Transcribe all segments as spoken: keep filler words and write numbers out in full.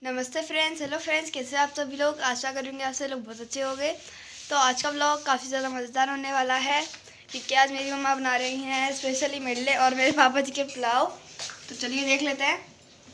नमस्ते friends, hello friends, कैसे आप सभी लोग। आशा करूँगी आप सभी लोग बहुत अच्छे होंगे। तो आज का ब्लॉग काफ़ी ज़्यादा मज़ेदार होने वाला है क्योंकि आज मेरी मम्मा बना रही हैं स्पेशली मेरे लिए और मेरे पापा जी के पुलाव। तो चलिए देख लेते हैं।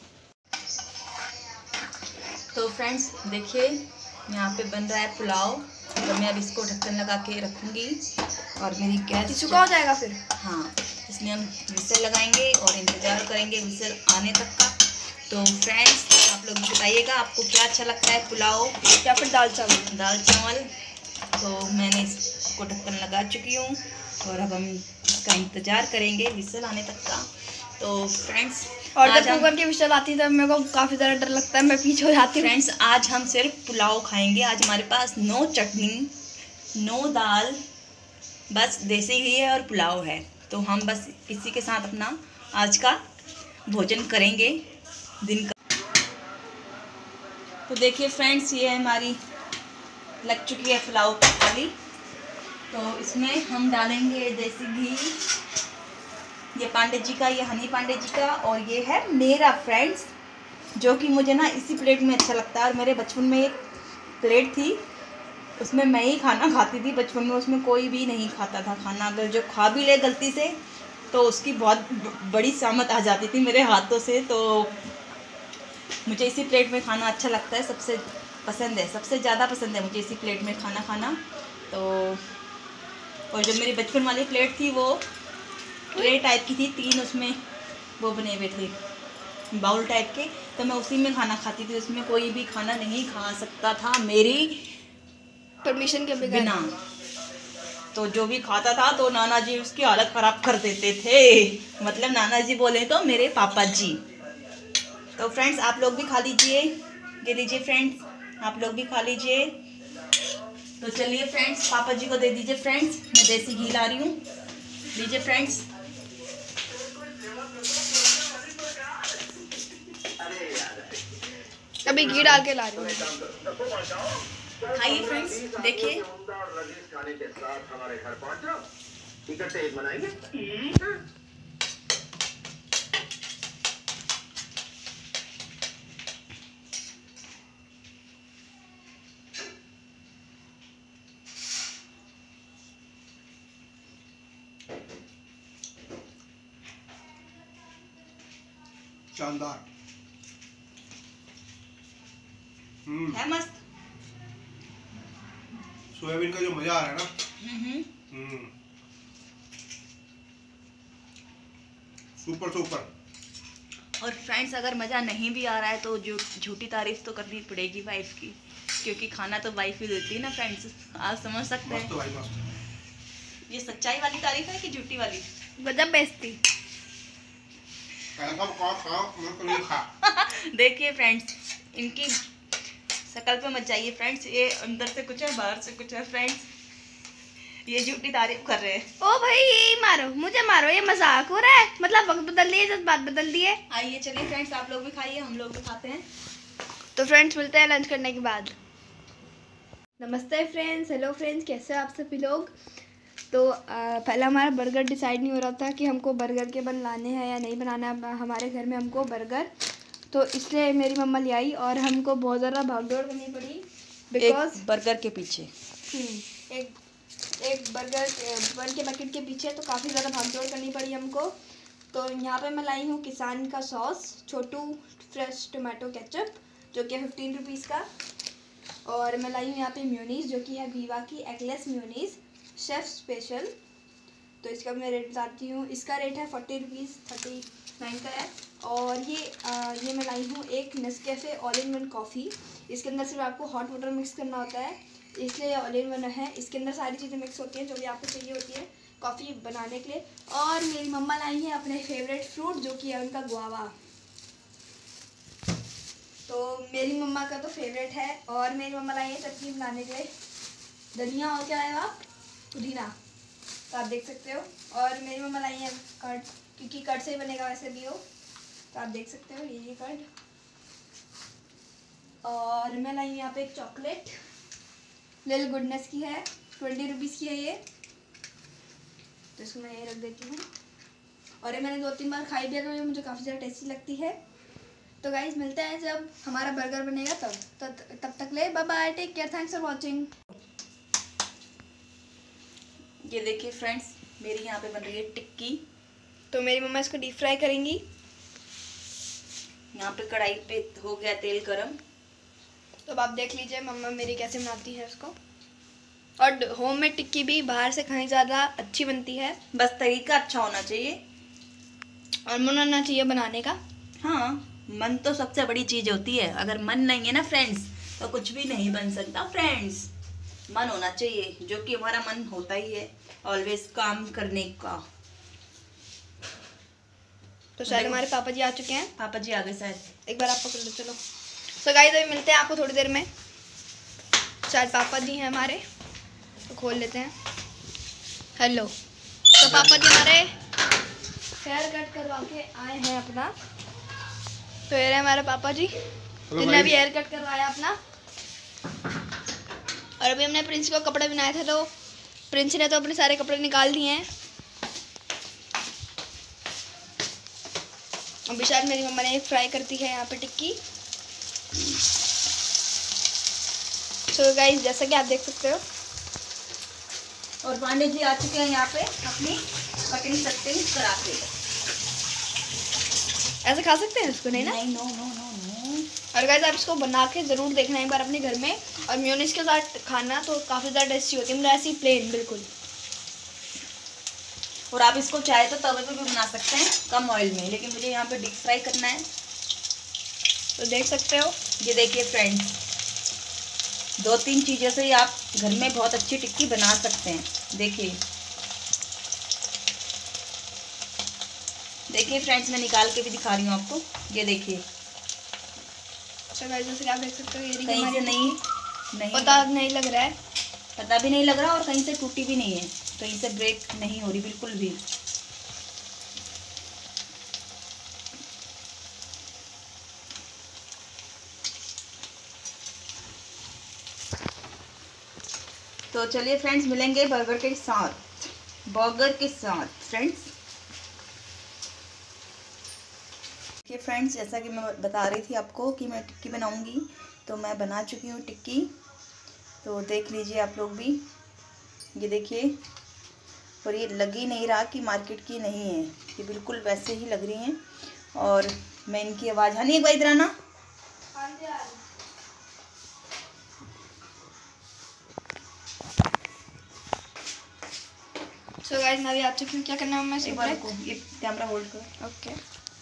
तो फ्रेंड्स देखिए, यहाँ पे बन रहा है पुलाव। तो मैं अब इसको ढक्कन लगा के रखूँगी और मेरी गैस सूखा हो जाएगा फिर। हाँ, इसमें हम विसल लगाएंगे और इंतज़ार करेंगे विसल आने तक का। तो फ्रेंड्स आप लोग बताइएगा आपको क्या अच्छा लगता है, पुलाव या फिर दाल चावल। दाल चावल। तो मैंने इसको ढक्कन लगा चुकी हूँ और अब हम इसका इंतज़ार करेंगे विसल आने तक का। तो फ्रेंड्स और जब कुकर की विसल आती है तब मेरे को काफ़ी ज़्यादा डर लगता है, मैं पीछे हो जाती हूँ। फ्रेंड्स आज हम सिर्फ पुलाव खाएंगे। आज हमारे पास नो चटनी, नो दाल, बस देसी घी है और पुलाव है। तो हम बस इसी के साथ अपना आज का भोजन करेंगे दिन का। तो देखिए फ्रेंड्स, ये हमारी लग चुकी है पुलाव की थाली। तो इसमें हम डालेंगे देसी घी, ये पांडे जी का, ये हनी पांडे जी का, और ये है मेरा फ्रेंड्स, जो कि मुझे ना इसी प्लेट में अच्छा लगता है। और मेरे बचपन में एक प्लेट थी, उसमें मैं ही खाना खाती थी बचपन में। उसमें कोई भी नहीं खाता था खाना। अगर जो खा भी ले गलती से तो उसकी बहुत बड़ी शामत आ जाती थी मेरे हाथों से। तो मुझे इसी प्लेट में खाना अच्छा लगता है, सबसे पसंद है, सबसे ज़्यादा पसंद है मुझे इसी प्लेट में खाना खाना। तो और जो मेरी बचपन वाली प्लेट थी वो ट्रे टाइप की थी, तीन उसमें वो बने हुए थे बाउल टाइप के। तो मैं उसी में खाना खाती थी, उसमें कोई भी खाना नहीं खा सकता था मेरी परमिशन के बिना। तो जो भी खाता था तो नाना जी उसकी हालत ख़राब कर देते थे। मतलब नाना जी बोले तो मेरे पापा जी। तो फ्रेंड्स आप लोग भी खा लीजिए, ये लीजिए फ्रेंड्स, आप लोग भी खा लीजिए। तो चलिए फ्रेंड्स, पापा जी को दे दीजिए फ्रेंड्स, मैं देसी घी ला रही हूँ, लीजिए फ्रेंड्स। अभी घी डाल के ला रही हूँ। खाइए फ्रेंड्स, देखिए। शानदार है मस्त। सोयाबीन का जो मजा आ रहा है ना, हम्म सुपर सुपर। और फ्रेंड्स अगर मज़ा नहीं भी आ रहा है तो जो झूठी तारीफ तो करनी पड़ेगी वाइफ की, क्योंकि खाना तो वाइफ ही देती है ना फ्रेंड्स, आप समझ सकते हैं। मस्त भाई मस्त। ये सच्चाई वाली तारीफ है कि झूठी वाली? गजब बेइज्जती। खा खा मैं तो नहीं खा। देखिए फ्रेंड्स, इनकी शकल पे मत जाइए फ्रेंड्स, ये अंदर से कुछ है बाहर से कुछ है फ्रेंड्स, ये झूठी तारीफ कर रहे हैं। ओ भाई मारो, मुझे मारो, ये मजाक हो रहा है। मतलब वक्त बदल दिए, जज्बात बदल दिए। आइए चलिए फ्रेंड्स, आप लोग भी खाइए, हम लोग भी खाते हैं। तो फ्रेंड्स मिलते हैं लंच करने के बाद। नमस्ते फ्रेंड्स, हेलो फ्रेंड्स, कैसे आप सभी लोग। तो आ, पहले हमारा बर्गर डिसाइड नहीं हो रहा था कि हमको बर्गर के बन लाने हैं या नहीं बनाना है हमारे घर में हमको बर्गर। तो इसलिए मेरी मम्मा ले आई और हमको बहुत ज़्यादा भागदौड़ करनी पड़ी बिकॉज बर्गर के पीछे एक एक बर्गर बन के पैकेट के पीछे तो काफ़ी ज़्यादा भागदौड़ करनी पड़ी हमको। तो यहाँ पे मैं लाई हूँ किसान का सॉस, छोटू फ्रेश टोमेटो केचप, जो कि है फिफ्टीन रुपीज़ का। और मैं लाई हूँ यहाँ पे म्यूनीस, जो कि है वीवा की एगलेस म्यूनीस शेफ स्पेशल। तो इसका मैं रेट बताती हूँ, इसका रेट है फोर्टी रुपीज़, थर्टी नाइन का है। और ये आ, ये मैं लाई हूँ एक Nescafe all in one coffee. इसके अंदर सिर्फ आपको हॉट वाटर मिक्स करना होता है, इसलिए ऑल इन वन है। इसके अंदर सारी चीज़ें मिक्स होती हैं जो भी आपको चाहिए होती है कॉफ़ी बनाने के लिए। और मेरी मम्मा लाई है अपने फेवरेट फ्रूट, जो कि है उनका गुआवा। तो मेरी मम्मा का तो फेवरेट है। और मेरी मम्मा लाई है चटनी बनाने के लिए, धनिया और क्या आएगा, पुदीना, तो आप देख सकते हो। और मेरी मम्मा लाई है कर्ड, क्योंकि कर्ड से ही बनेगा वैसे भी हो, तो आप देख सकते हो, ये ये कर्ड। और मैं लाई हूँ यहाँ पे एक चॉकलेट, लिटिल गुडनेस की है, ट्वेंटी रुपीज़ की है ये। तो इसको मैं ये रख देती हूँ। और ये मैंने दो तीन बार खाई भी है, तो ये मुझे काफ़ी ज़्यादा टेस्टी लगती है। तो गाइज मिलते हैं जब हमारा बर्गर बनेगा तब तब तब तक ले bye bye, take care, thanks for watching. ये देखिए फ्रेंड्स, मेरी यहाँ पे बन रही है टिक्की। तो मेरी मम्मा इसको डीप फ्राई करेंगी। यहाँ पे कढ़ाई पे हो गया तेल गरम। तो अब आप देख लीजिए मम्मा मेरी कैसे बनाती है इसको। और होममेड टिक्की भी बाहर से कहीं ज़्यादा अच्छी बनती है, बस तरीका अच्छा होना चाहिए और मन होना चाहिए बनाने का। हाँ, मन तो सबसे बड़ी चीज होती है। अगर मन नहीं है ना फ्रेंड्स, तो कुछ भी नहीं बन सकता फ्रेंड्स। मन होना चाहिए, जो कि हमारा मन होता ही है ऑलवेज काम करने का। तो शायद हमारे पापा जी आ चुके हैं। पापा जी आ गए शायद। एक बार आप पकड़ लो, चलो। सो गाइस अभी मिलते हैं आपको थोड़ी देर में। शायद पापा जी हैं हमारे, तो खोल लेते हैं। हेलो। तो पापा जी हमारे हेयर कट करवा के आए हैं अपना। तो ये रहे हमारे पापा जी, जिन्होंने अभी हेयर कट करवाया अपना। और अभी हमने प्रिंस को कपड़े बनाए थे, तो प्रिंस ने तो अपने सारे कपड़े निकाल दिए हैं। अभी शायद मेरी मम्मा ने फ्राई करती है यहाँ पे टिक्की। तो गाइस जैसा कि आप देख सकते हो, और पांडे जी आ चुके हैं यहाँ पे अपनी कटिंग सटिंग करा के। ऐसे खा सकते हैं इसको, नहीं ना? नहीं, नो नो नो नो। और गाइस आप इसको बना के ज़रूर देखना एक बार अपने घर में, और मेयोनीज के साथ खाना तो काफ़ी ज़्यादा टेस्टी होती है, मतलब ऐसी प्लेन बिल्कुल। और आप इसको चाहे तो तवे पे भी बना सकते हैं कम ऑयल में, लेकिन मुझे यहाँ पे डीप फ्राई करना है। तो देख सकते हो, ये देखिए फ्रेंड्स, दो तीन चीज़ों से ही आप घर में बहुत अच्छी टिक्की बना सकते हैं। देखिए देखिए फ्रेंड्स, मैं निकाल के भी दिखा रही हूँ आपको। ये देखिए, तो गाइस जैसे कि आप देख सकते हो, ये रही कहीं से हमारी नहीं नहीं पता नहीं लग रहा है। पता भी नहीं लग रहा, और कहीं से टूटी भी नहीं है, कहीं से ब्रेक नहीं हो रही बिल्कुल भी। तो चलिए फ्रेंड्स, मिलेंगे बर्गर के साथ बर्गर के साथ फ्रेंड्स। देखिए फ्रेंड्स, जैसा कि मैं बता रही थी आपको कि मैं टिक्की बनाऊंगी, तो मैं बना चुकी हूँ टिक्की। तो देख लीजिए आप लोग भी, ये देखिए। और ये लग ही नहीं रहा कि मार्केट की नहीं है, ये बिल्कुल वैसे ही लग रही हैं। और मैं इनकी आवाज़, हनी एक बार इधर आना। सो गाइस मैं भी आ चुकी हूँ। क्या करना है मैं एक बार को ये कैमरा होल्ड कर। ओके।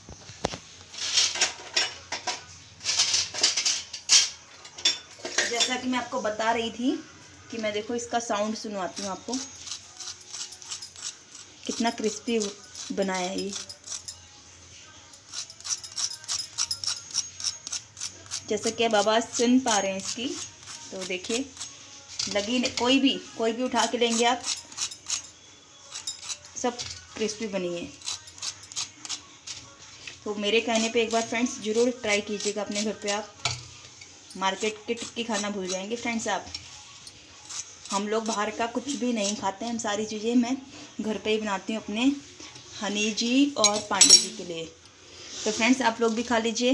जैसा कि मैं आपको बता रही थी कि मैं, देखो इसका साउंड सुनवाती हूँ आपको, कितना क्रिस्पी बना है ये। जैसा कि अब आवाज़ सुन पा रहे हैं इसकी, तो देखिए लगी नहीं, कोई भी कोई भी उठा के लेंगे आप, सब क्रिस्पी बनी है। तो मेरे कहने पे एक बार फ्रेंड्स ज़रूर ट्राई कीजिएगा अपने घर पे। आप मार्केट की टिक्की खाना भूल जाएंगे फ्रेंड्स आप। हम लोग बाहर का कुछ भी नहीं खाते हैं, हम सारी चीज़ें मैं घर पे ही बनाती हूँ अपने हनी जी और पांडे जी के लिए। तो फ्रेंड्स आप लोग भी खा लीजिए।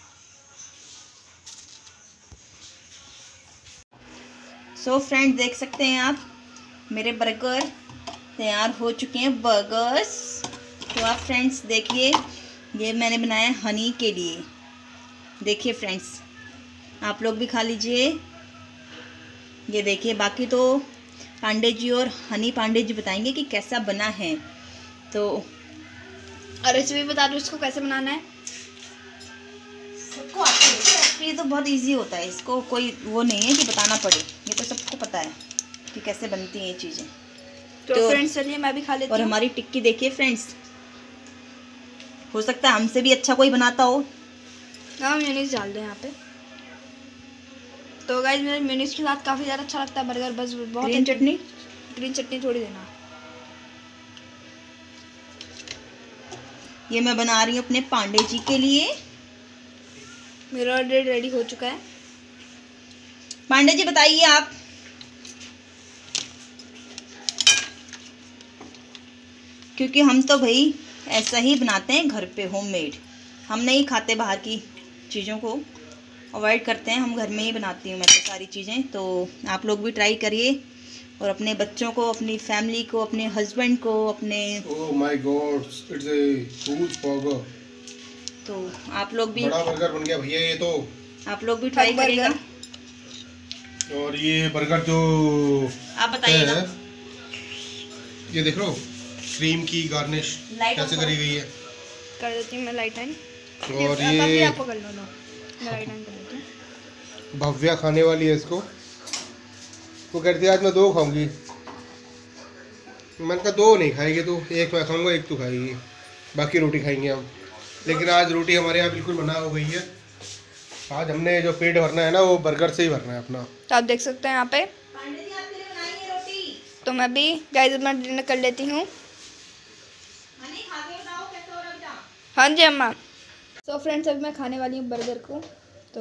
सो फ्रेंड्स देख सकते हैं आप, मेरे बर्गर तैयार हो चुके हैं, बर्गर्स। तो आप फ्रेंड्स देखिए, ये मैंने बनाया हनी के लिए। देखिए फ्रेंड्स आप लोग भी खा लीजिए। ये देखिए, बाकी तो पांडे जी और हनी पांडे जी बताएंगे कि कैसा बना है। तो और रेसिपी बता दो इसको कैसे बनाना है। सबको आती है, ये तो बहुत इजी होता है, इसको कोई वो नहीं है कि बताना पड़े, ये तो सबको पता है कि कैसे बनती हैं ये चीज़ें। तो, तो फ्रेंड्स चलिए मैं भी खा लेती हूँ। और हमारी टिक्की देखिए फ्रेंड्स, हो सकता है हमसे भी अच्छा कोई बनाता हो। हाँ मेयोनीज डाल दो यहाँ पे। तो गाइस मेरे मेयोनीज के साथ काफ़ी ज़्यादा अच्छा लगता है बर्गर, बस बहुत ग्रीन चटनी, ग्रीन चटनी थोड़ी देना। ये मैं बना रही हूँ अपने पांडे जी के लिए। मेरा ऑर्डर रेडी हो चुका है। पांडे जी बताइए आप। क्योंकि हम तो भाई ऐसा ही बनाते हैं घर पे होममेड, हम नहीं खाते बाहर की चीज़ों को अवॉइड करते हैं। हम घर में ही बनाती हूँ मैं तो सारी चीज़ें, तो आप लोग भी ट्राई करिए और अपने बच्चों को, अपनी फैमिली को, अपने हस्बैंड को, अपने oh my God, it's a huge burger. तो आप लोग भी, बड़ा बर्गर बन गया भैया ये तो। आप लोग भी ट्राई करिएगा। और ये बर्गर जो आप बताइएगा, ये देख लो क्रीम की गार्निश कैसे करी गई है। कर देती हूँ मैं लाइट ऑन। और ये आपको कर लो, मैं लाइट ऑन कर देती हूँ। भव्या खाने वाली है इसको। वो कहती है आज मैं दो खाऊंगी। मैंने कहा दो नहीं खाएगी तो, एक मैं खाऊंगा एक तू खाएगी, बाकी रोटी खाएंगे हम। लेकिन आज रोटी हमारे यहाँ बिल्कुल मना हो गई है। आज हमने जो पेट भरना है ना वो बर्गर से ही भरना है अपना। तो आप देख सकते हैं यहाँ पे, तो मैं भी गाइस अपना डिनर कर लेती हूँ। हाँ जी अम्मा। तो फ्रेंड्स अभी मैं खाने वाली हूँ बर्गर को, तो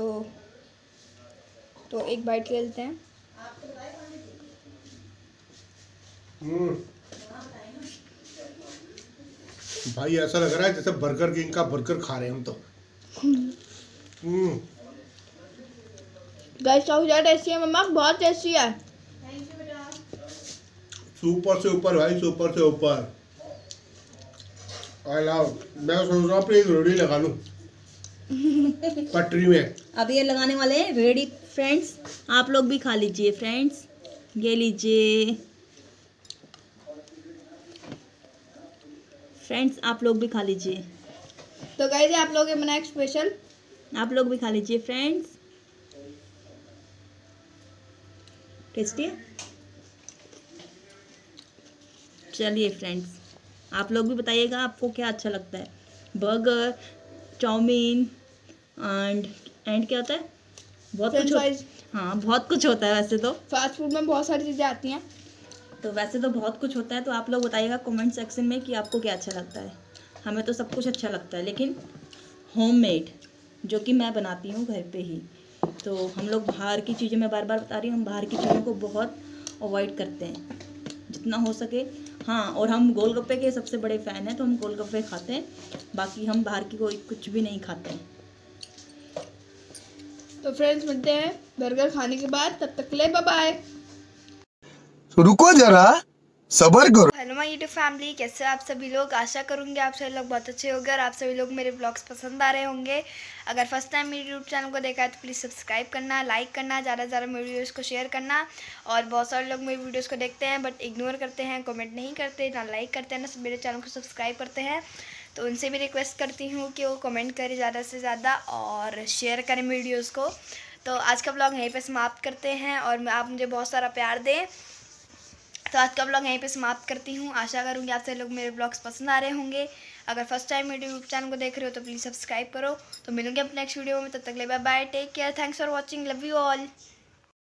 तो एक बाइट ले लेते हैं। हम्म भाई ऐसा लग रहा है जैसे बर्गर किंग का बर्गर खा रहे हैं हम तो। हम्म गाइस काफी ज़्यादा टेस्टी है मम्मा, बहुत टेस्टी है। सुपर से ऊपर भाई, सुपर से ऊपर। I love. मैं सोच रहा हूँ अपनी एक रोटी लगा लूँ पटरी में। अब ये लगाने वाले हैं रेडी फ्रेंड्स, आप लोग भी खा लीजिए फ्रेंड्स। ये लीजिए फ्रेंड्स, आप लोग भी खा लीजिए। तो गाइस आप लोग के बनाए स्पेशल, आप लोग भी खा लीजिए फ्रेंड्स। टेस्टी है। चलिए फ्रेंड्स, आप लोग भी बताइएगा आपको क्या अच्छा लगता है। बर्गर, चाउमीन एंड एंड क्या होता है, बहुत कुछ होता, हाँ बहुत कुछ होता है वैसे तो। फास्ट फूड में बहुत सारी चीज़ें आती हैं, तो वैसे तो बहुत कुछ होता है। तो आप लोग बताइएगा कमेंट सेक्शन में कि आपको क्या अच्छा लगता है। हमें तो सब कुछ अच्छा लगता है, लेकिन होममेड जो कि मैं बनाती हूँ घर पे ही। तो हम लोग बाहर की चीज़ें, मैं बार बार बता रही हूँ, हम बाहर की चीज़ों को बहुत अवॉइड करते हैं जितना हो सके। हाँ, और हम गोलगप्पे के सबसे बड़े फ़ैन हैं, तो हम गोलगप्पे खाते हैं, बाकी हम बाहर की कोई कुछ भी नहीं खाते हैं। तो फ्रेंड्स मिलते हैं बर्गर खाने के बाद, तब तक के लिए बाय बाय। रुको जरा सबर करो। हेलो माय यूट्यूब फैमिली, कैसे हो आप सभी लोग। आशा करूँगी आप सभी लोग बहुत अच्छे होंगे और आप सभी लोग मेरे ब्लॉग्स पसंद आ रहे होंगे। अगर फर्स्ट टाइम मेरे यूट्यूब चैनल को देखा है तो प्लीज़ सब्सक्राइब करना, लाइक करना, ज़्यादा से ज़्यादा मेरे वीडियोज़ को शेयर करना। और बहुत सारे लोग मेरे वीडियोज़ को देखते हैं बट इग्नोर करते हैं, कमेंट नहीं करते, ना लाइक करते हैं, ना मेरे चैनल को सब्सक्राइब करते हैं। तो उनसे भी रिक्वेस्ट करती हूँ कि वो कमेंट करें ज़्यादा से ज़्यादा और शेयर करें वीडियोज़ को। तो आज का ब्लॉग यहीं पर समाप्त करते हैं और आप मुझे बहुत सारा प्यार दें। तो आज का ब्लॉग यहीं पे समाप्त करती हूँ। आशा करूँगी आप सभी लोग मेरे ब्लॉग्स पसंद आ रहे होंगे। अगर फर्स्ट टाइम मेरे यूट्यूब चैनल को देख रहे हो तो प्लीज़ सब्सक्राइब करो। तो मिलूंगी अपने नेक्स्ट वीडियो में, तब तक ले bye bye, take care, thanks for watching, love you all.